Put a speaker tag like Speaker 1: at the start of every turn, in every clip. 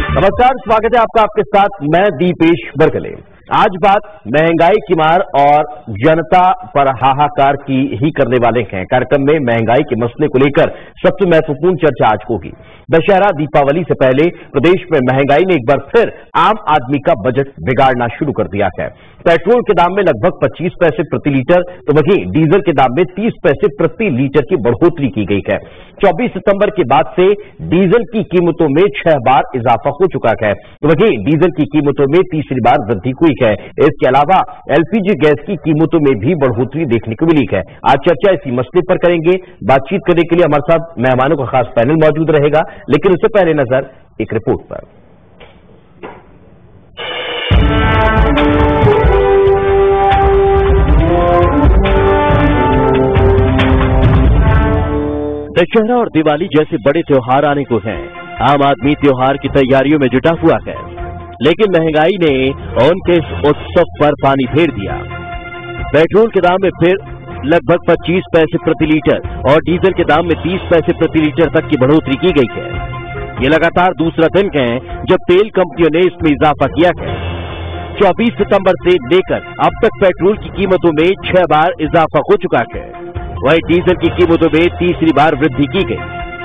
Speaker 1: नमस्कार, स्वागत है आपका आपके साथ मैं दीपेश बरगले। आज बात महंगाई की मार और जनता पर हाहाकार की ही करने वाले हैं। कार्यक्रम में महंगाई के मसले को लेकर सबसे महत्वपूर्ण चर्चा आज होगी। दशहरा दीपावली से पहले प्रदेश में महंगाई ने एक बार फिर आम आदमी का बजट बिगाड़ना शुरू कर दिया है। पेट्रोल के दाम में लगभग 25 पैसे प्रति लीटर तो वहीं डीजल के दाम में 30 पैसे प्रति लीटर की बढ़ोतरी की गई है। 24 सितंबर के बाद से डीजल की कीमतों में 6 बार इजाफा हो चुका है तो वहीं डीजल की कीमतों में तीसरी बार वृद्धि हुई है। इसके अलावा एलपीजी गैस की कीमतों में भी बढ़ोतरी देखने को मिली है। आज चर्चा इसी मसले पर करेंगे। बातचीत करने के लिए हमारे साथ मेहमानों का खास पैनल मौजूद रहेगा, लेकिन उससे पहले नजर एक रिपोर्ट पर। दशहरा और दिवाली जैसे बड़े त्योहार आने को हैं। आम आदमी त्योहार की तैयारियों में जुटा हुआ है, लेकिन महंगाई ने उनके इस उत्सव पर पानी फेर दिया। पेट्रोल के दाम में फिर लगभग 25 पैसे प्रति लीटर और डीजल के दाम में 30 पैसे प्रति लीटर तक की बढ़ोतरी की गई है। ये लगातार दूसरा दिन है जब तेल कंपनियों ने इसमें इजाफा किया है। 24 सितंबर से लेकर अब तक पेट्रोल की कीमतों में 6 बार इजाफा हो चुका है। वहीं डीजल की कीमतों में तीसरी बार वृद्धि की गई।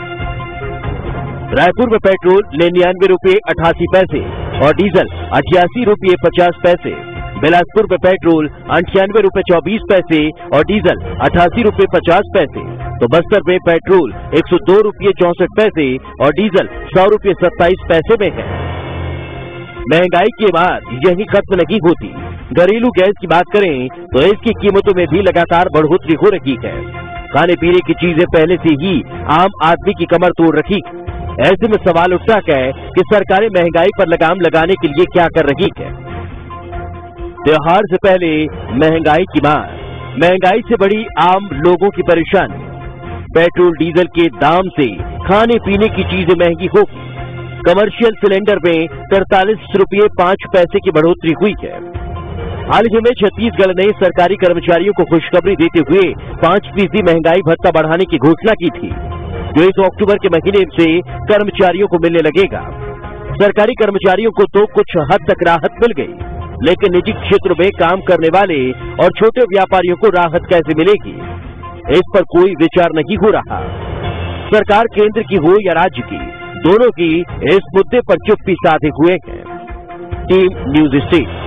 Speaker 1: रायपुर में पेट्रोल 99 रुपये 88 पैसे और डीजल 88 रुपये 50 पैसे। बिलासपुर में पेट्रोल 98 रुपये 24 पैसे और डीजल 88 रुपये 50 पैसे। तो बस्तर में पेट्रोल 102 रुपये 64 पैसे और डीजल 100 रुपये 27 पैसे में है। महंगाई की मार यही खत्म नहीं होती। घरेलू गैस की बात करें तो इसकी कीमतों में भी लगातार बढ़ोतरी हो रही है। खाने पीने की चीजें पहले से ही आम आदमी की कमर तोड़ रखी। ऐसे में सवाल उठता है कि सरकारें महंगाई पर लगाम लगाने के लिए क्या कर रही है। त्योहार से पहले महंगाई की मार, महंगाई से बड़ी आम लोगों की परेशानी। पेट्रोल डीजल के दाम से खाने पीने की चीजें महंगी होगी। कमर्शियल सिलेंडर में 43 रुपये 5 पैसे की बढ़ोतरी हुई है। हाल ही में छत्तीसगढ़ ने सरकारी कर्मचारियों को खुशखबरी देते हुए 5% महंगाई भत्ता बढ़ाने की घोषणा की थी, जो इस अक्टूबर के महीने से कर्मचारियों को मिलने लगेगा। सरकारी कर्मचारियों को तो कुछ हद तक राहत मिल गई, लेकिन निजी क्षेत्र में काम करने वाले और छोटे व्यापारियों को राहत कैसे मिलेगी, इस पर कोई विचार नहीं हो रहा। सरकार केंद्र की हो या राज्य की, दोनों की इस मुद्दे पर चुप्पी साधे हुए हैं। Team news state.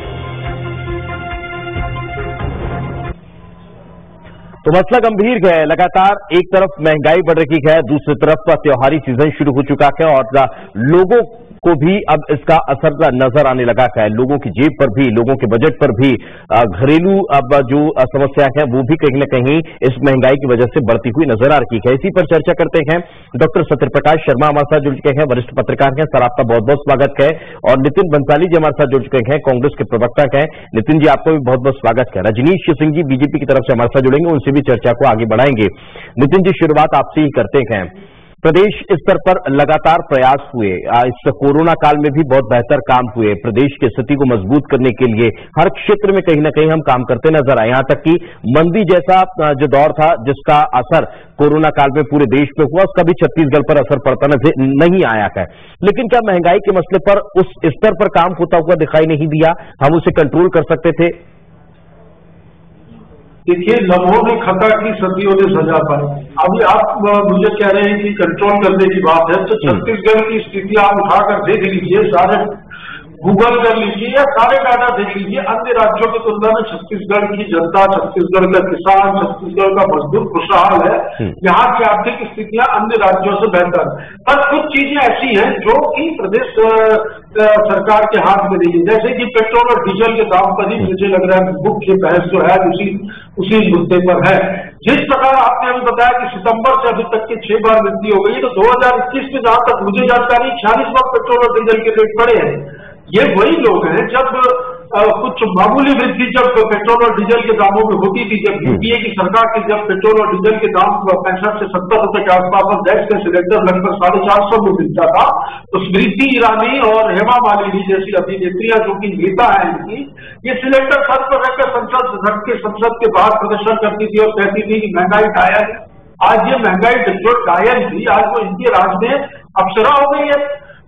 Speaker 1: तो मसला गंभीर है। लगातार एक तरफ महंगाई बढ़ रही है, दूसरी तरफ त्योहारी सीजन शुरू हो चुका है और लोगों को भी अब इसका असर नजर आने लगा है। लोगों की जेब पर भी, लोगों के बजट पर भी घरेलू अब जो समस्या है वो भी कहीं न कहीं इस महंगाई की वजह से बढ़ती हुई नजर आ रही है। इसी पर चर्चा करते हैं। डॉक्टर सत्यप्रकाश शर्मा हमारे साथ जुड़ चुके हैं, वरिष्ठ पत्रकार हैं। सर, आपका बहुत बहुत स्वागत है। और नितिन बंसाली जी हमारे साथ जुड़ चुके हैं, कांग्रेस के प्रवक्ता हैं। नितिन जी, आपका भी बहुत बहुत स्वागत है। रजनीश सिंह जी बीजेपी की तरफ से हमारे साथ जुड़ेंगे, उनसे भी चर्चा को आगे बढ़ाएंगे। नितिन जी, शुरुआत आपसे ही करते हैं। प्रदेश स्तर पर लगातार प्रयास हुए, इस कोरोना काल में भी बहुत बेहतर काम हुए। प्रदेश की स्थिति को मजबूत करने के लिए हर क्षेत्र में कहीं ना कहीं हम काम करते नजर आए। यहां तक कि मंदी जैसा जो दौर था जिसका असर कोरोना काल में पूरे देश पे हुआ, उसका भी छत्तीसगढ़ पर असर पड़ता नहीं आया है। लेकिन क्या महंगाई के मसले पर उस स्तर पर काम होता हुआ दिखाई नहीं दिया? हम उसे कंट्रोल कर सकते थे?
Speaker 2: देखिए, लम्हों ने खता की सदियों ने सजा पाई। अभी आप मुझे कह रहे हैं कि कंट्रोल करने की बात है, तो छत्तीसगढ़ की स्थिति आप उठाकर देख लीजिए, सारे गूगल कर लीजिए या सारे डाटा देख लीजिए। अन्य राज्यों की तुलना में छत्तीसगढ़ की जनता, छत्तीसगढ़ का किसान, छत्तीसगढ़ का मजदूर खुशहाल है। यहाँ की आर्थिक स्थितियां अन्य राज्यों से बेहतर। पर कुछ चीजें ऐसी हैं जो कि प्रदेश सरकार के हाथ में नहीं है, जैसे कि पेट्रोल और डीजल के दाम पर ही मुझे लग रहा है मुख्य बहस जो है उसी मुद्दे पर है। जिस प्रकार आपने अभी बताया कि सितंबर से अभी तक की 6 बार वृद्धि हो गई, तो 2021 में जहां तक मुझे जानकारी 46 बार पेट्रोल और डीजल के रेट बढ़े हैं। ये वही लोग हैं जब कुछ मामूली वृद्धि जब पेट्रोल और डीजल के दामों में होती थी, जब यूपीए की सरकार की जब पेट्रोल और डीजल के दाम 65 से 70 रुपए के आसपास और गैस का सिलेंडर लगभग 450 में मिलता था, तो स्मृति ईरानी और हेमा मालिनी जैसी अभिनेत्रियां जो कि नेता है इनकी, ये सिलेंडर सर पर रखकर संसद के बाहर प्रदर्शन करती थी और कहती थी कि महंगाई डायन। आज ये महंगाई जो डायन थी, आज वो इनके राज में अप्सरा हो गई है।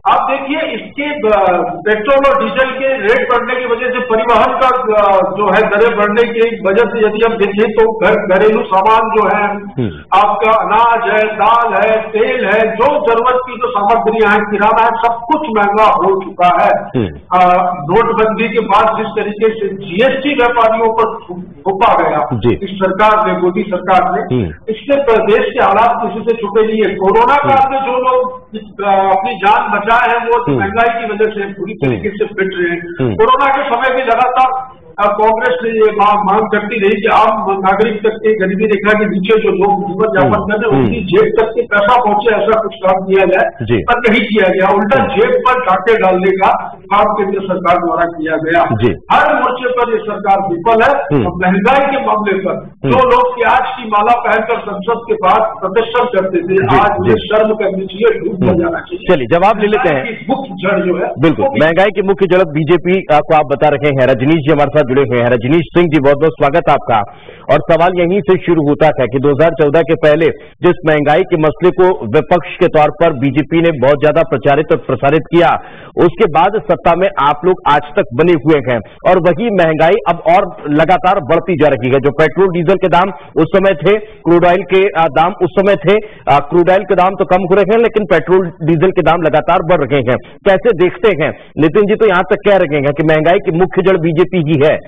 Speaker 2: आप देखिए इसके पेट्रोल और डीजल के रेट बढ़ने की वजह से परिवहन का जो है दरें बढ़ने की वजह से यदि हम देखें तो घरेलू सामान जो है आपका अनाज है, दाल है, तेल है, जो जरूरत की जो सामग्रियां हैं, किराना है, सब कुछ महंगा हो चुका है। नोटबंदी के बाद जिस तरीके से जीएसटी व्यापारियों पर थोपा गया इस सरकार ने, मोदी सरकार ने, इससे प्रदेश के हालात किसी से छुपे नहीं है। कोरोना काल में जो लोग अपनी जान बचाए हैं वो महंगाई की वजह से पूरी तरीके से पिट रहे हैं। कोरोना के समय भी लगातार कांग्रेस ने ये मांग करती रही कि आम नागरिक तक के गरीबी रेखा के नीचे जो लोग जीवन यापन कर रहे हैं उनकी जेब तक के पैसा पहुंचे, ऐसा कुछ काम किया जाए, पर नहीं किया गया। उल्टा जेब पर डाके डालने का काम केंद्र सरकार द्वारा किया गया। हर मोर्चे पर ये सरकार विफल है। और महंगाई के मामले पर जो लोग प्याज की माला पहनकर संसद के पास प्रदर्शन करते थे, आज उन्हें शर्म करनी चाहिए, डूब जाना चाहिए।
Speaker 1: चलिए जवाब ले लेते हैं।
Speaker 2: मुख्य जड़ जो है,
Speaker 1: बिल्कुल महंगाई की मुख्य जड़ बीजेपी को आप बता रहे हैं। रजनीश जी हमारे साथ जुड़े हुए हैं। रजनीश सिंह जी, बहुत बहुत स्वागत आपका। और सवाल यहीं से शुरू होता है कि 2014 के पहले जिस महंगाई के मसले को विपक्ष के तौर पर बीजेपी ने बहुत ज्यादा प्रचारित और प्रसारित किया, उसके बाद सत्ता में आप लोग आज तक बने हुए हैं और वही महंगाई अब और लगातार बढ़ती जा रही है। जो पेट्रोल डीजल के दाम उस समय थे, क्रूड ऑयल के दाम उस समय थे, क्रूड ऑयल के दाम तो कम हो रहे हैं लेकिन पेट्रोल डीजल के दाम लगातार बढ़ रहे हैं। कैसे देखते हैं? नितिन जी तो यहां तक कह रहे हैं कि महंगाई की मुख्य जड़ बीजेपी ही है।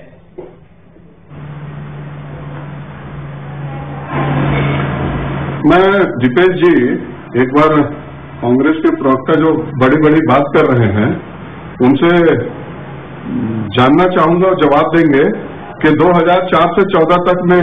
Speaker 3: मैं दीपेश जी एक बार कांग्रेस के प्रवक्ता जो बड़ी बड़ी बात कर रहे हैं उनसे जानना चाहूंगा और जवाब देंगे कि 2004 से 14 तक में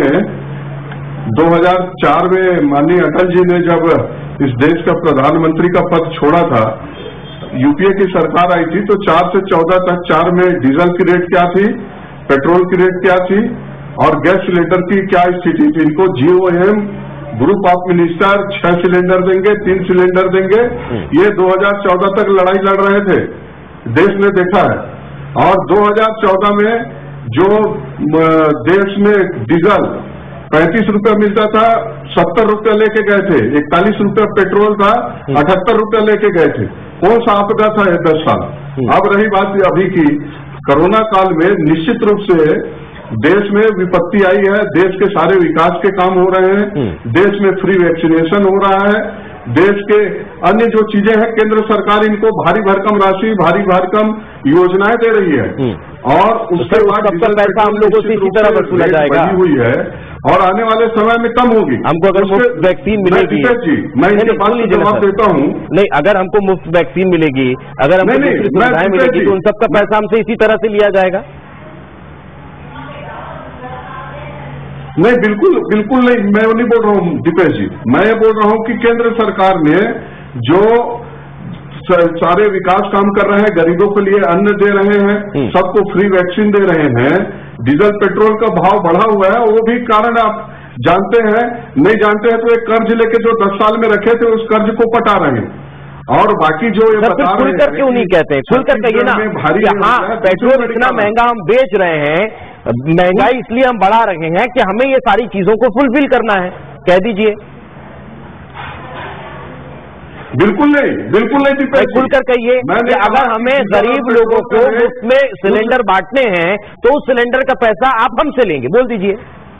Speaker 3: 2004 में माननीय अटल जी ने जब इस देश का प्रधानमंत्री का पद छोड़ा था, यूपीए की सरकार आई थी, तो 4 से 14 तक 4 में डीजल की रेट क्या थी, पेट्रोल की रेट क्या थी और गैस सिलेंडर की क्या स्थिति थी। इनको GOM group of minister 6 cylinder देंगे, 3 सिलेंडर देंगे, ये 2014 तक लड़ाई लड़ रहे थे, देश ने देखा है। और 2014 में जो देश में डीजल 35 रुपये मिलता था, 70 रुपये लेके गए थे, 41 रुपये पेट्रोल था, 78 रुपये लेके गए थे। कौन सा आपदा था ये 10 साल। अब रही बात अभी की, कोरोना काल में निश्चित रूप से देश में विपत्ति आई है, देश के सारे विकास के काम हो रहे हैं, देश में फ्री वैक्सीनेशन हो रहा है, देश के अन्य जो चीजें हैं केंद्र सरकार इनको भारी भरकम राशि, भारी भरकम योजनाएं दे रही है और उसके बाद
Speaker 1: पैसा हम लोगों से इसी तरह वसूला जाएगा
Speaker 3: हुई है और आने वाले समय में कम होगी।
Speaker 1: हमको अगर मुफ्त वैक्सीन मिलेगी,
Speaker 3: जी मैं इसके बात में जवाब देता हूँ,
Speaker 1: नहीं अगर हमको मुफ्त वैक्सीन मिलेगी, अगर हमको सुविधाएं मिलेगी तो उन सबका पैसा हमसे इसी तरह से लिया जाएगा।
Speaker 3: नहीं, बिल्कुल बिल्कुल नहीं, मैं वो नहीं बोल रहा हूँ दीपेश जी, मैं ये बोल रहा हूँ कि केंद्र सरकार ने जो सारे विकास काम कर रहे हैं, गरीबों के लिए अन्न दे रहे हैं, सबको फ्री वैक्सीन दे रहे हैं, डीजल पेट्रोल का भाव बढ़ा हुआ है, वो भी कारण आप जानते हैं, नहीं जानते हैं तो एक कर्ज लेके जो 10 साल में रखे थे उस कर्ज को पटा रहे हैं। और बाकी जो ये बता रहे हैं,
Speaker 1: खुलकर क्यों नहीं कहते? खुलकर कहिए ना, हाँ पेट्रोल इतना महंगा हम बेच रहे हैं, महंगाई इसलिए हम बढ़ा रहे हैं कि हमें ये सारी चीजों को फुलफिल करना है, कह दीजिए।
Speaker 3: बिल्कुल नहीं, बिल्कुल नहीं,
Speaker 1: खुलकर कहिए कि अगर हमें गरीब लोगों को मुफ्त में सिलेंडर बांटने हैं तो उस सिलेंडर का पैसा आप हमसे लेंगे, बोल दीजिए।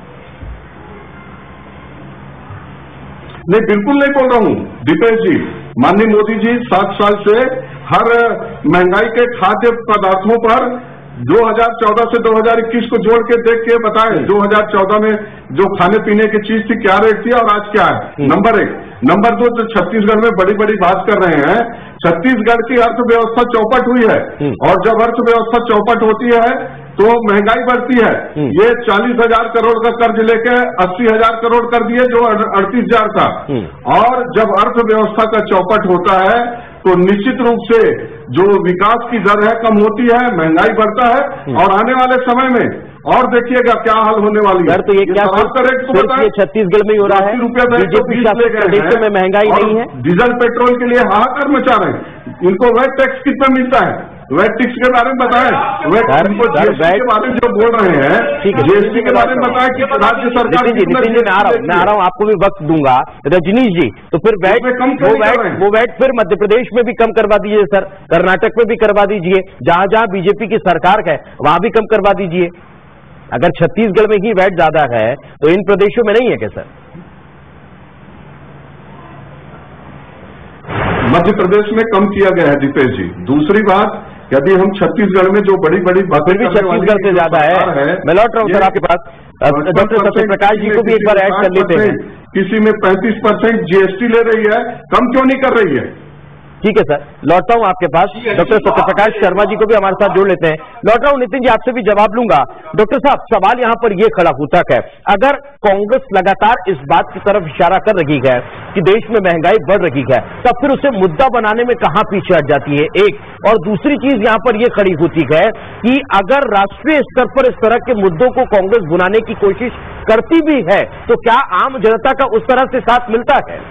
Speaker 3: नहीं, बिल्कुल नहीं बोल रहा हूँ दीपेश जी। माननीय मोदी जी 7 साल से हर महंगाई के खाद्य पदार्थों पर 2014 से 2021 को जोड़ के देख के बताएं, 2014 में जो खाने पीने की चीज थी क्या रेट थी और आज क्या है, नंबर 1। नंबर 2, जो छत्तीसगढ़ में बड़ी बड़ी बात कर रहे हैं, छत्तीसगढ़ की अर्थव्यवस्था चौपट हुई है और जब अर्थव्यवस्था चौपट होती है तो महंगाई बढ़ती है। ये 40,000 करोड़ का कर्ज लेके 80,000 करोड़ कर दिए जो 38,000 था। और जब अर्थव्यवस्था का चौपट होता है तो निश्चित रूप से जो विकास की दर है कम होती है, महंगाई बढ़ता है और आने वाले समय में और देखिएगा क्या हाल होने वाली है।
Speaker 1: तो ये क्या रेट तो बताएं, छत्तीसगढ़ में ही हो रहा है, बीजेपी प्रदेश में महंगाई नहीं है,
Speaker 3: डीजल पेट्रोल के लिए हाहाकार मचा रहे हैं। इनको वह टैक्स कितना मिलता है वैट टैक्स के बारे में बताएं, वैट जीएसटी के बारे में जो बोल रहे हैं, जीएसटी के बारे में बताएं कि राज्य सरकार।
Speaker 1: नितिन जी मैं आ रहा हूँ, आपको भी वक्त दूंगा। रजनीश जी, तो फिर वो वैट फिर मध्य प्रदेश में भी कम करवा दीजिए सर, कर्नाटक में भी करवा दीजिए, जहां जहां बीजेपी की सरकार है वहां भी कम करवा दीजिए। अगर छत्तीसगढ़ में ही वैट ज्यादा है तो इन प्रदेशों में नहीं है क्या सर?
Speaker 3: मध्य प्रदेश में कम किया गया है दीपेश जी। दूसरी बात, यदि हम छत्तीसगढ़ में जो बड़ी बड़ी बातें,
Speaker 1: फिर भी छत्तीसगढ़ से ज्यादा है। मैं लौट रहा हूं सर आपके पास, डॉक्टर सत्यप्रकाश जी को भी एक बार ऐड कर लेते हैं।
Speaker 3: किसी में 35% जीएसटी ले रही है, कम क्यों नहीं कर रही है?
Speaker 1: ठीक है सर, लौटता हूं आपके पास। डॉक्टर सत्यप्रकाश शर्मा जी को भी हमारे साथ जोड़ लेते हैं। लौट रहा हूं नितिन जी, आपसे भी जवाब लूंगा। डॉक्टर साहब, सवाल यहां पर यह खड़ा होता है, अगर कांग्रेस लगातार इस बात की तरफ इशारा कर रही है कि देश में महंगाई बढ़ रही है, तब फिर उसे मुद्दा बनाने में कहां पीछे हट जाती है? एक और दूसरी चीज यहां पर यह खड़ी होती है कि अगर राष्ट्रीय स्तर पर इस तरह के मुद्दों को कांग्रेस बुलाने की कोशिश करती भी है तो क्या आम जनता का उस तरह से साथ मिलता है?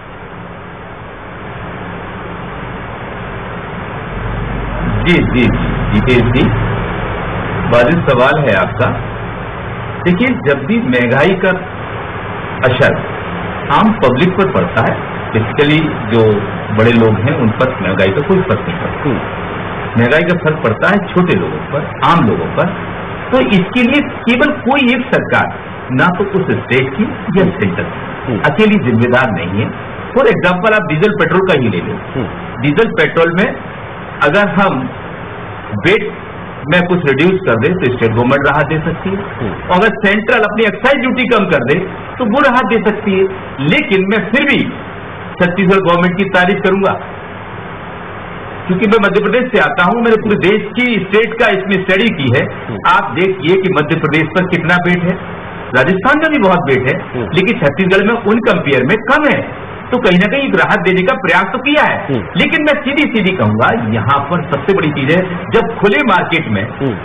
Speaker 4: जी जी जितेश जी, वाजिब सवाल है आपका। देखिए, जब भी महंगाई का असर आम पब्लिक पर पड़ता है, बेसिकली जो बड़े लोग हैं उन पर महंगाई का कोई फर्क नहीं पड़ता, महंगाई का फर्क पड़ता है छोटे लोगों पर, आम लोगों पर। तो इसके लिए केवल कोई एक सरकार, ना तो उस स्टेट की या सेंटर की, अकेली जिम्मेदार नहीं है। फॉर एग्जाम्पल आप डीजल पेट्रोल का ही ले लें। डीजल पेट्रोल में अगर हम वेट में कुछ रिड्यूस कर दे तो स्टेट गवर्नमेंट राहत दे सकती है, और अगर सेंट्रल अपनी एक्साइज ड्यूटी कम कर दे तो वो राहत दे सकती है। लेकिन मैं फिर भी छत्तीसगढ़ गवर्नमेंट की तारीफ करूंगा, क्योंकि मैं मध्य प्रदेश से आता हूं, मैंने पूरे देश की स्टेट का इसमें स्टडी की है। आप देखिए कि मध्य प्रदेश पर कितना वेट है, राजस्थान में भी बहुत वेट है, लेकिन छत्तीसगढ़ में उन कंपेयर में कम है। तो कहीं ना कहीं राहत देने का प्रयास तो किया है। लेकिन मैं सीधी सीधी कहूंगा, यहां पर सबसे बड़ी चीज है, जब खुले मार्केट में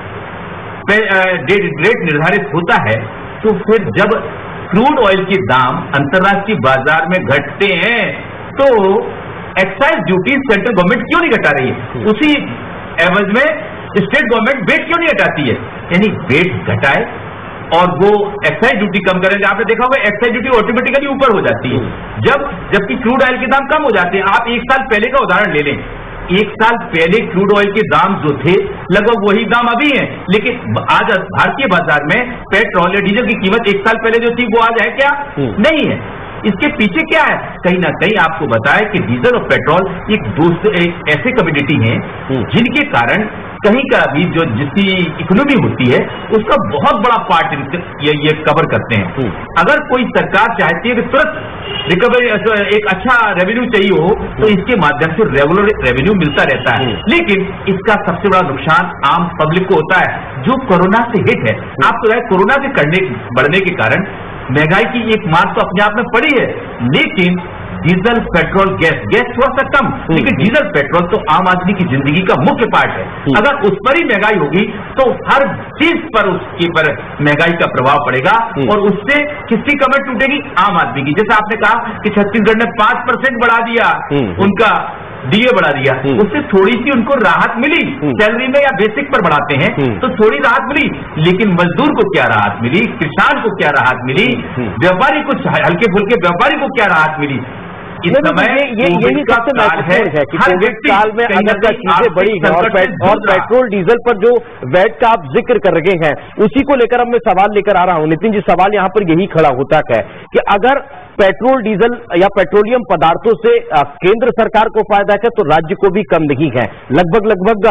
Speaker 4: रेट निर्धारित होता है तो फिर जब क्रूड ऑयल के दाम अंतर्राष्ट्रीय बाजार में घटते हैं तो एक्साइज ड्यूटी सेंट्रल गवर्नमेंट क्यों नहीं घटा रही है? उसी एवज में स्टेट गवर्नमेंट वेट क्यों नहीं घटाती है? यानी वेट घटाए और वो एक्साइज ड्यूटी कम करेंगे। आपने देखा होगा एक्साइज ड्यूटी ऑटोमेटिकली ऊपर हो जाती है जबकि क्रूड ऑयल के दाम कम हो जाते हैं। आप एक साल पहले का उदाहरण ले लें, एक साल पहले क्रूड ऑयल के दाम जो थे लगभग वही दाम अभी हैं, लेकिन आज भारतीय बाजार में पेट्रोल या डीजल की कीमत एक साल पहले जो थी वो आज है क्या? नहीं है। इसके पीछे क्या है? कहीं ना कहीं आपको बताया कि डीजल और पेट्रोल एक ऐसे कम्युनिटी हैं जिनके कारण कहीं का भी जो जिसकी इकोनॉमी होती है उसका बहुत बड़ा पार्ट ये कवर करते हैं। अगर कोई सरकार चाहती है कि तुरंत रिकवरी, एक अच्छा रेवेन्यू चाहिए हो, तो इसके माध्यम से रेगुलर रेवेन्यू मिलता रहता है। लेकिन इसका सबसे बड़ा नुकसान आम पब्लिक को होता है जो कोरोना से हिट है। आपको कोरोना के बढ़ने के कारण महंगाई की एक मार तो अपने आप में पड़ी है, लेकिन डीजल पेट्रोल गैस थोड़ा सा कम, लेकिन डीजल पेट्रोल तो आम आदमी की जिंदगी का मुख्य पार्ट है। अगर उस पर ही महंगाई होगी तो हर चीज पर उसके पर महंगाई का प्रभाव पड़ेगा और उससे किसकी कमर टूटेगी? आम आदमी की। जैसे आपने कहा कि छत्तीसगढ़ ने 5% बढ़ा दिया, उनका डीए बढ़ा दिया, उससे थोड़ी सी उनको राहत मिली, सैलरी में या बेसिक पर बढ़ाते हैं तो थोड़ी राहत मिली, लेकिन मजदूर को क्या राहत मिली? किसान को क्या राहत मिली? व्यापारी को, हल्के फुल्के व्यापारी को क्या राहत मिली? इस समय
Speaker 1: यही सबसे महत्वपूर्ण है कि कोविड काल में अगर चीजें बड़ी हैं और पेट्रोल डीजल पर जो वैट का आप जिक्र कर रहे हैं उसी को लेकर अब मैं सवाल लेकर आ रहा हूं। नितिन जी, सवाल यहां पर यही खड़ा होता है कि अगर पेट्रोल डीजल या पेट्रोलियम पदार्थों से केंद्र सरकार को फायदा है तो राज्य को भी कम नहीं है। लगभग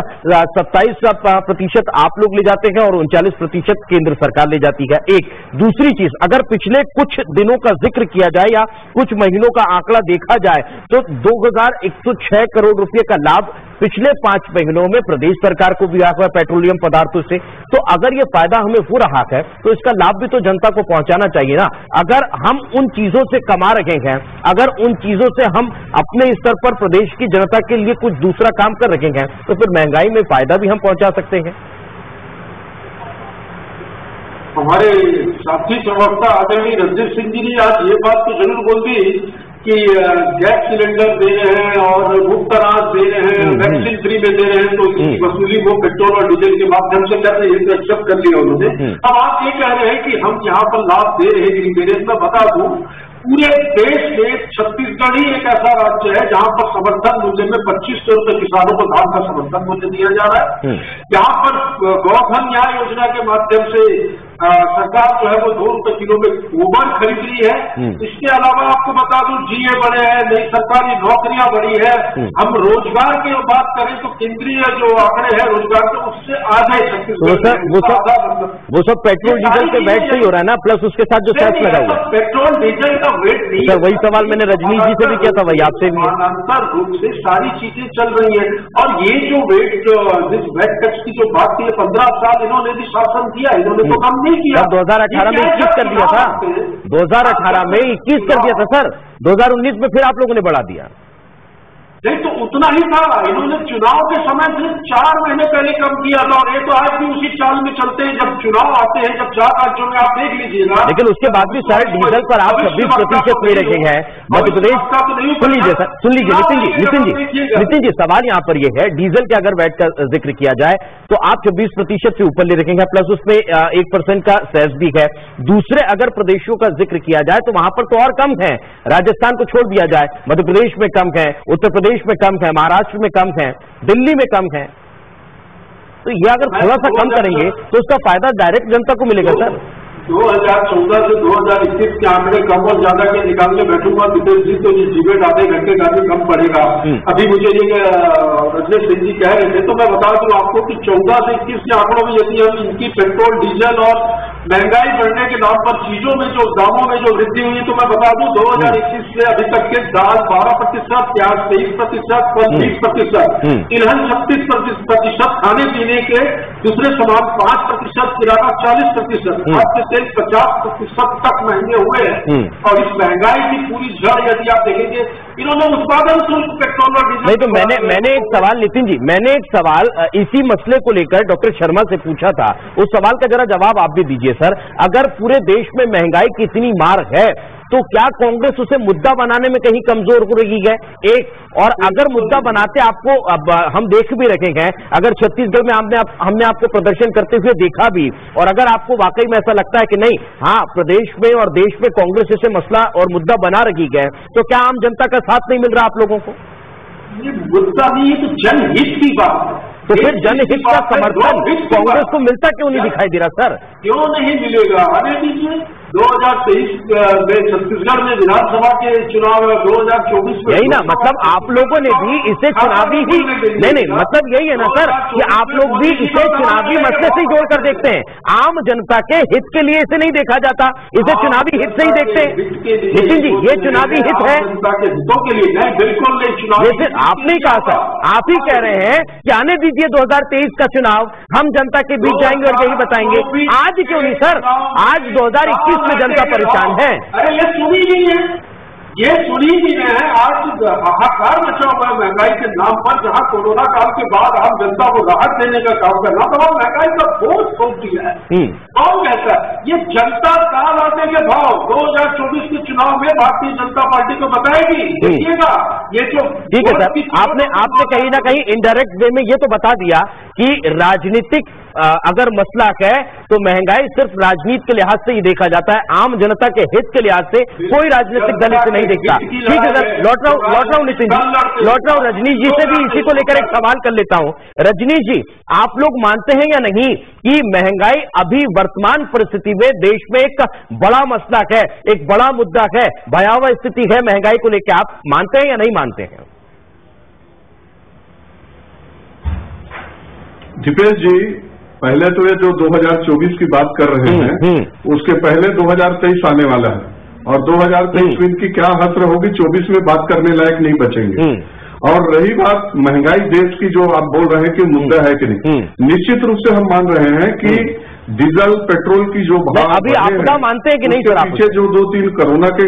Speaker 1: 27% आप लोग ले जाते हैं और 39% केंद्र सरकार ले जाती है। एक दूसरी चीज, अगर पिछले कुछ दिनों का जिक्र किया जाए या कुछ महीनों का आंकड़ा देखा जाए तो 2106 करोड़ रुपए का लाभ पिछले 5 महीनों में प्रदेश सरकार को भी आया पेट्रोलियम पदार्थों से। तो अगर ये फायदा हमें हो रहा है तो इसका लाभ भी तो जनता को पहुंचाना चाहिए ना। अगर हम उन चीजों से कमा रहे हैं, अगर उन चीजों से हम अपने स्तर पर प्रदेश की जनता के लिए कुछ दूसरा काम कर रहे हैं तो फिर महंगाई में फायदा भी हम पहुंचा सकते हैं।
Speaker 2: हमारे साथी प्रवक्ता आदरणीय रणजीत सिंह जी ने आज ये बात तो जरूर बोल दी कि गैस सिलेंडर दे रहे हैं और मुफ्त अनाज दे रहे हैं, वैक्सीन फ्री सब्सिडी में दे रहे हैं तो इसकी वसूली वो पेट्रोल और डीजल के माध्यम से कर रहे हैं, तो एक्सेप्ट कर लिया उन्होंने। अब आप ये कह रहे हैं कि हम यहाँ पर लाभ दे रहे हैं ग्रीन बेरेज। मैं बता दूं पूरे देश में छत्तीसगढ़ ही एक ऐसा राज्य है जहां पर समर्थन मूल्य में 2500 रुपए किसानों को धान का समर्थन मूल्य दिया जा रहा है। यहाँ पर गौधन न्याय योजना के माध्यम से सरकार जो है वो 2 रुपए किलो में गोबर खरीद रही है। इसके अलावा आपको बता दूं जीए बढ़े हैं, नई सरकारी नौकरियां बढ़ी है। हम रोजगार की बात करें तो केंद्रीय जो आंकड़े हैं रोजगार के उससे आधे छत्तीसगढ़
Speaker 1: वो सब पेट्रोल डीजल के वैट से ही हो रहा है ना, प्लस उसके साथ जो टैक्स लगा हुआ है
Speaker 2: पेट्रोल डीजल का वेट नहीं।
Speaker 1: सर वही सवाल मैंने रजनीश जी से भी किया था, वही आपसे भी।
Speaker 2: समानांतर रूप से सारी चीजें चल रही है। और ये जो जिस वेट टैक्स की जो बात की 15 साल इन्होंने भी शासन किया, इन्होंने तो कम नहीं किया।
Speaker 1: 2018 में 21 कर दिया था, 2018 में 21 कर दिया था सर, 2019 में फिर आप लोगों ने बढ़ा दिया।
Speaker 2: नहीं तो उतना ही था, इन्होंने चुनाव के समय से 4 महीने पहले कम किया था और ये तो आज भी उसी चाल में चलते हैं। जब चुनाव आते हैं, जब 4 राज्यों में आप देख लीजिएगा,
Speaker 1: लेकिन उसके बाद भी सर डीजल पर आप 26% नहीं रखे हैं मध्य प्रदेश। सुन लीजिए सर, सुन लीजिए नितिन जी सवाल यहाँ पर यह है, डीजल के अगर वैट का जिक्र किया जाए तो आप 26% से ऊपर ले रखेंगे, प्लस उसमें 1% का सेस भी है। दूसरे अगर प्रदेशों का जिक्र किया जाए तो वहां पर तो और कम है, राजस्थान को छोड़ दिया जाए, मध्य प्रदेश में कम है, उत्तर प्रदेश में कम है, महाराष्ट्र में कम है, दिल्ली में कम है। तो ये अगर थोड़ा सा कम करेंगे तो उसका फायदा डायरेक्ट जनता को मिलेगा सर।
Speaker 2: 2014 से 2021 के आंकड़े कम और ज्यादा के निकालने बैठूंगा दिपेश जी तो ये डिबेट आधे घंटे का भी कम पड़ेगा। अभी मुझे ये रजनीश सिंह जी कह रहे थे तो मैं बता दूं आपको कि 14 से 21 के आंकड़ों में यदि हम इनकी पेट्रोल डीजल और महंगाई बढ़ने के नाम पर चीजों में जो दामों में जो वृद्धि हुई तो मैं बता दूं 2021 से अभी तक के दाल 12%, प्याज 23%, फल 20%, तिलहन 36%, खाने पीने के दूसरे सामान 5%, किराना 40%, तेल 50% तक महंगे हुए हैं। और इस महंगाई की पूरी जड़ यदि आप देखेंगे इन्होंने उत्पादन शुल्क पेट्रोल और डीजल।
Speaker 1: नहीं तो मैंने एक सवाल नितिन जी, मैंने एक सवाल इसी मसले को लेकर डॉक्टर शर्मा से पूछा था, उस सवाल का जरा जवाब आप भी दीजिए सर। अगर पूरे देश में महंगाई की इतनी मार है तो क्या कांग्रेस उसे मुद्दा बनाने में कहीं कमजोर हो रही है? एक और अगर मुद्दा बनाते आपको अब हम देख भी रखे हैं, अगर छत्तीसगढ़ में हमने आपको प्रदर्शन करते हुए देखा भी, और अगर आपको वाकई में ऐसा लगता है कि नहीं हाँ प्रदेश में और देश में कांग्रेस इसे मसला और मुद्दा बना रही है, तो क्या आम जनता का साथ नहीं मिल रहा आप लोगों को?
Speaker 2: ये मुद्दा नहीं है तो जनहित की बात है।
Speaker 1: तो फिर जनहित का समर्थन कांग्रेस को मिलता क्यों नहीं दिखाई दे रहा सर?
Speaker 2: क्यों नहीं मिलेगा? आने दीजिए 2023 में छत्तीसगढ़ में विधानसभा के चुनाव 2024 में
Speaker 1: यही ना, मतलब आप लोगों ने भी इसे चुनावी ही नहीं मतलब यही है ना सर कि आप लोग भी इसे चुनावी मसले से जोड़कर देखते हैं। आम जनता के हित के लिए इसे नहीं देखा जाता, इसे चुनावी हित से ही देखते हैं। नितिन जी ये चुनावी हित है,
Speaker 2: जनता के हितों के लिए नहीं, बिल्कुल नहीं। चुनाव
Speaker 1: जैसे आपने कहा सर, आप ही कह रहे हैं कि आने दीजिए 2023 का चुनाव, हम जनता के बीच जाएंगे और यही बताएंगे। आज क्यों नहीं सर? आज 2021 में जनता परेशान है।
Speaker 2: अरे ये सुनी नहीं है, ये सुनी भी नहीं है। आज हाहाकार मचा हुआ है महंगाई के नाम पर, जहां कोरोना काल के बाद आम जनता को राहत देने का काम करना तो महंगाई का बोझ थोप दिया है। कौन कहता है? ये जनता काल आने के भाव 2024 के चुनाव में भारतीय जनता पार्टी को बताएगी। देखिएगा ये जो
Speaker 1: ठीक है सर, आपने कहीं ना कहीं इनडायरेक्ट वे में ये तो बता दिया कि राजनीतिक अगर मसला है तो महंगाई सिर्फ राजनीति के लिहाज से ही देखा जाता है, आम जनता के हित के लिहाज से कोई राजनीतिक दल इसे नहीं देखता। ठीक है सर, लौट रहा हूं नितिन जी, लौट रहा हूं रजनीश जी से भी इसी को लेकर एक सवाल कर लेता हूं। रजनीश जी आप लोग मानते हैं या नहीं कि महंगाई अभी वर्तमान परिस्थिति में देश में एक बड़ा मसला है, एक बड़ा मुद्दा है, भयावह स्थिति है महंगाई को लेकर, आप मानते हैं या नहीं मानते हैं?
Speaker 3: दीपेश जी पहले तो ये जो 2024 की बात कर रहे हैं उसके पहले 2023 आने वाला है और 2023 में इनकी क्या हसर होगी, 24 में बात करने लायक नहीं बचेंगे। और रही बात महंगाई देश की जो आप बोल रहे हैं कि मुद्दा है कि नहीं, निश्चित रूप से हम मान रहे हैं कि डीजल पेट्रोल की जो भाव
Speaker 1: अभी आपदा मानते हैं कि नहीं सर?
Speaker 3: पीछे जो 2-3 कोरोना के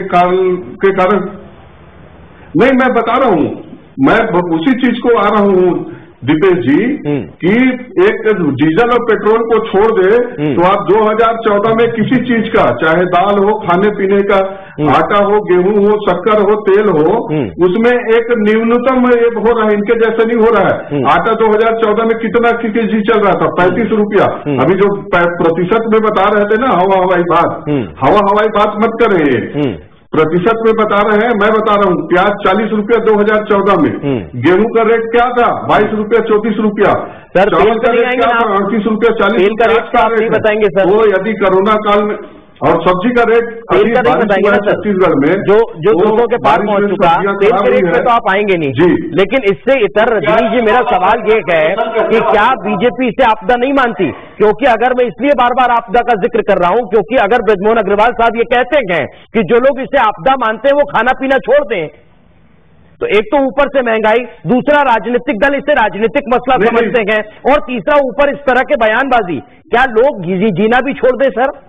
Speaker 3: कारण नहीं, मैं बता रहा हूं, मैं उसी चीज को आ रहा हूं। दीपेश जी कि एक डीजल और पेट्रोल को छोड़ दे तो आप 2014 में किसी चीज का, चाहे दाल हो, खाने पीने का, आटा हो, गेहूं हो, शक्कर हो, तेल हो, उसमें एक न्यूनतम हो रहा है, इनके जैसे नहीं हो रहा है। आटा 2014 में कितना केजी चल रहा था? 35 रुपया। अभी जो प्रतिशत में बता रहे थे ना हवाई बात मत करें, ये प्रतिशत में बता रहे हैं, मैं बता रहा हूँ। प्याज 40 रुपया 2014 में, गेहूं का रेट क्या था? 22 रुपया 34 रुपया। चावल का रेट क्या था? 38 रुपया 40 रुपया
Speaker 4: बताएंगे सर।
Speaker 3: वो यदि कोरोना काल में, और सब्जी का रेट अभी छत्तीसगढ़ में
Speaker 1: जो दूसरों के पास पहुंच चुका, तेल के रेट में तो आप आएंगे नहीं जी। लेकिन इससे इतर रजनी जी, मेरा सवाल ये है कि क्या बीजेपी इसे आपदा नहीं मानती? क्योंकि अगर मैं इसलिए बार बार आपदा का जिक्र कर रहा हूं क्योंकि अगर बृजमोहन अग्रवाल साहब ये कहते हैं कि जो लोग इसे आपदा मानते हैं वो खाना पीना छोड़ दें, तो एक तो ऊपर से महंगाई, दूसरा राजनीतिक दल इसे राजनीतिक मसला समझते हैं, और तीसरा ऊपर इस तरह के बयानबाजी। क्या लोग जीना भी छोड़ दें सर?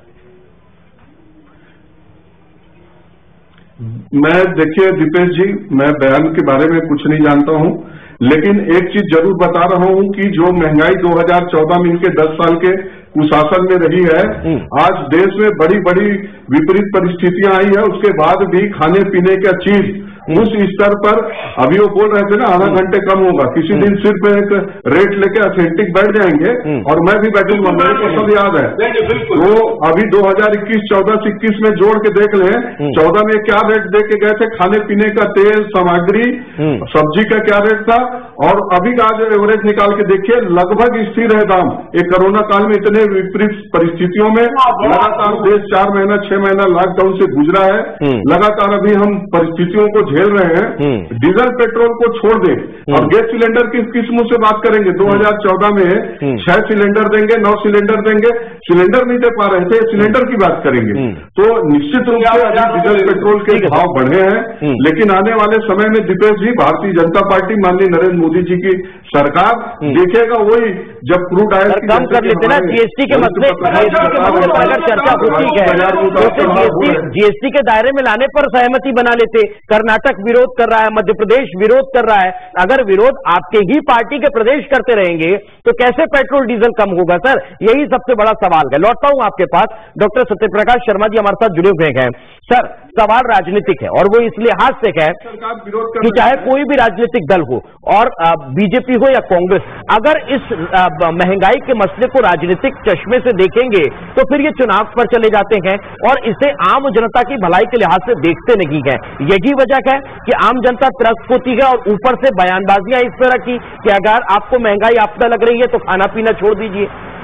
Speaker 3: मैं देखिए दीपेश जी, मैं बयान के बारे में कुछ नहीं जानता हूं, लेकिन एक चीज जरूर बता रहा हूं कि जो महंगाई 2014 में इनके 10 साल के कुशासन में रही है, आज देश में बड़ी बड़ी विपरीत परिस्थितियां आई है, उसके बाद भी खाने पीने का चीज उस स्तर पर, अभी वो बोल रहे थे ना आधा घंटे कम होगा, किसी दिन सिर्फ एक रेट लेके अथेंटिक बैठ जाएंगे और मैं भी बैठूंगा, मेरे को सब याद है। तो अभी 2021 14 से 21 में जोड़ के देख लें, 14 में क्या रेट दे के गए थे खाने पीने का, तेल सामग्री सब्जी का क्या रेट था, और अभी का आज एवरेज निकाल के देखिए, लगभग स्थिर है दाम। ये कोरोना काल में इतने विपरीत परिस्थितियों में लगातार देश 4 महीना 6 महीना लॉकडाउन से गुजरा है, लगातार अभी हम परिस्थितियों को झेल रहे हैं। डीजल पेट्रोल को छोड़ दें और गैस सिलेंडर की किस मुंह से बात करेंगे? 2014 में 6 सिलेंडर देंगे, 9 सिलेंडर देंगे, सिलेंडर नहीं दे पा रहे थे, सिलेंडर की बात करेंगे। तो निश्चित रूप से अभी डीजल पेट्रोल के भाव बढ़े हैं, लेकिन आने वाले समय में दीपेश जी, भारतीय जनता पार्टी माननीय नरेंद्र मोदी जी की सरकार देखेगा वही, जब क्रूड ऑयल
Speaker 1: कम कर लेते ना जीएसटी के मसले पर अगर चर्चा होती है, जीएसटी के दायरे में लाने पर सहमति बना लेते। कर्नाटक विरोध कर रहा है, मध्य प्रदेश विरोध कर रहा है, अगर विरोध आपके ही पार्टी के प्रदेश करते रहेंगे तो कैसे पेट्रोल डीजल कम होगा सर? यही सबसे बड़ा सवाल है। लौटता हूं आपके पास, डॉक्टर सत्यप्रकाश शर्मा जी हमारे साथ जुड़े हुए हैं। सर, सवाल राजनीतिक है और वो इस लिहाज से है कि चाहे कोई भी राजनीतिक दल हो और बीजेपी हो या कांग्रेस, अगर इस महंगाई के मसले को राजनीतिक चश्मे से देखेंगे तो फिर ये चुनाव पर चले जाते हैं और इसे आम जनता की भलाई के लिहाज से देखते नहीं है। यही वजह है कि आम जनता त्रस्त होती है और ऊपर से बयानबाजियां इस तरह की कि अगर आपको महंगाई आपदा लग रही है तो खाना पीना छोड़ दीजिए।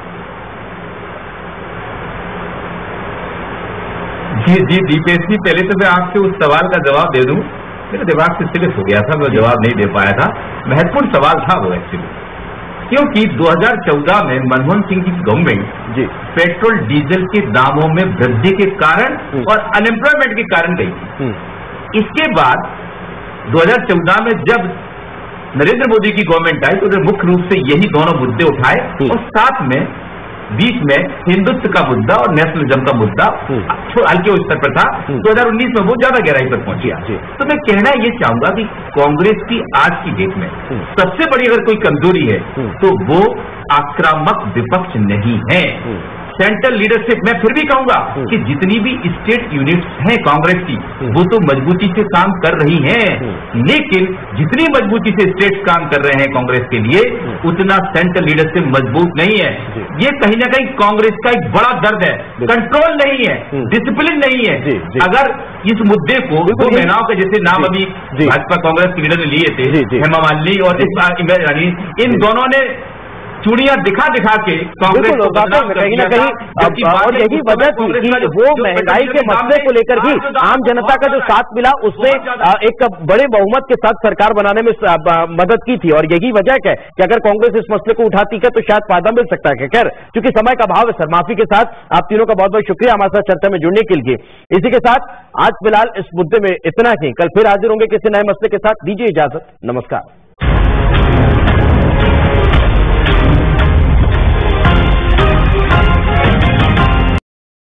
Speaker 4: जी दीपेश जी, पहले तो मैं आपसे उस सवाल का जवाब दे दूं। मेरा दिमाग से सिलिप हो गया था, मैं जवाब नहीं दे पाया था। महत्वपूर्ण सवाल था वो एक्चुअली, क्योंकि 2014 में मनमोहन सिंह की गवर्नमेंट पेट्रोल डीजल के दामों में वृद्धि के कारण और अनएम्प्लॉयमेंट के कारण गई थी। इसके बाद 2014 में जब नरेंद्र मोदी की गवर्नमेंट आई तो उन्होंने मुख्य रूप से यही दोनों मुद्दे उठाए और साथ में बीच में हिंदुत्व का मुद्दा और नेशनलिज्म का मुद्दा हल्के स्तर पर था। 2019 में वो ज्यादा गहराई पर पहुंची। तो मैं कहना ये चाहूंगा कि कांग्रेस की आज की डेट में सबसे बड़ी अगर कोई कमजोरी है तो वो आक्रामक विपक्ष नहीं है, सेंट्रल लीडरशिप। मैं फिर भी कहूंगा कि जितनी भी स्टेट यूनिट्स हैं कांग्रेस की वो तो मजबूती से काम कर रही हैं, लेकिन जितनी मजबूती से स्टेट्स काम कर रहे हैं कांग्रेस के लिए उतना सेंट्रल लीडरशिप मजबूत नहीं है। ये कहीं ना कहीं कांग्रेस का एक बड़ा दर्द है, कंट्रोल नहीं है, डिसिप्लिन नहीं है। अगर इस मुद्दे को 2 महिलाओं के जैसे नाम अभी भाजपा कांग्रेस के लीडर ने लिए थे, हेमा मालिनी और इन दोनों ने चूड़ियां दिखा के कांग्रेस को
Speaker 1: कहीं ना कहीं, और यही वजह थी कि वो महंगाई के मसले को लेकर भी आम जनता का जो साथ मिला उसने एक बड़े बहुमत के साथ सरकार बनाने में मदद की थी। और यही वजह है कि अगर कांग्रेस इस मसले को उठाती है तो शायद फायदा मिल सकता है। खैर, क्योंकि समय का अभाव है सर, माफी के साथ आप तीनों का बहुत बहुत शुक्रिया हमारे साथ चर्चा में जुड़ने के लिए। इसी के साथ आज फिलहाल इस मुद्दे में इतना ही, कल फिर हाजिर होंगे किसी नए मसले के साथ। दीजिए इजाजत, नमस्कार।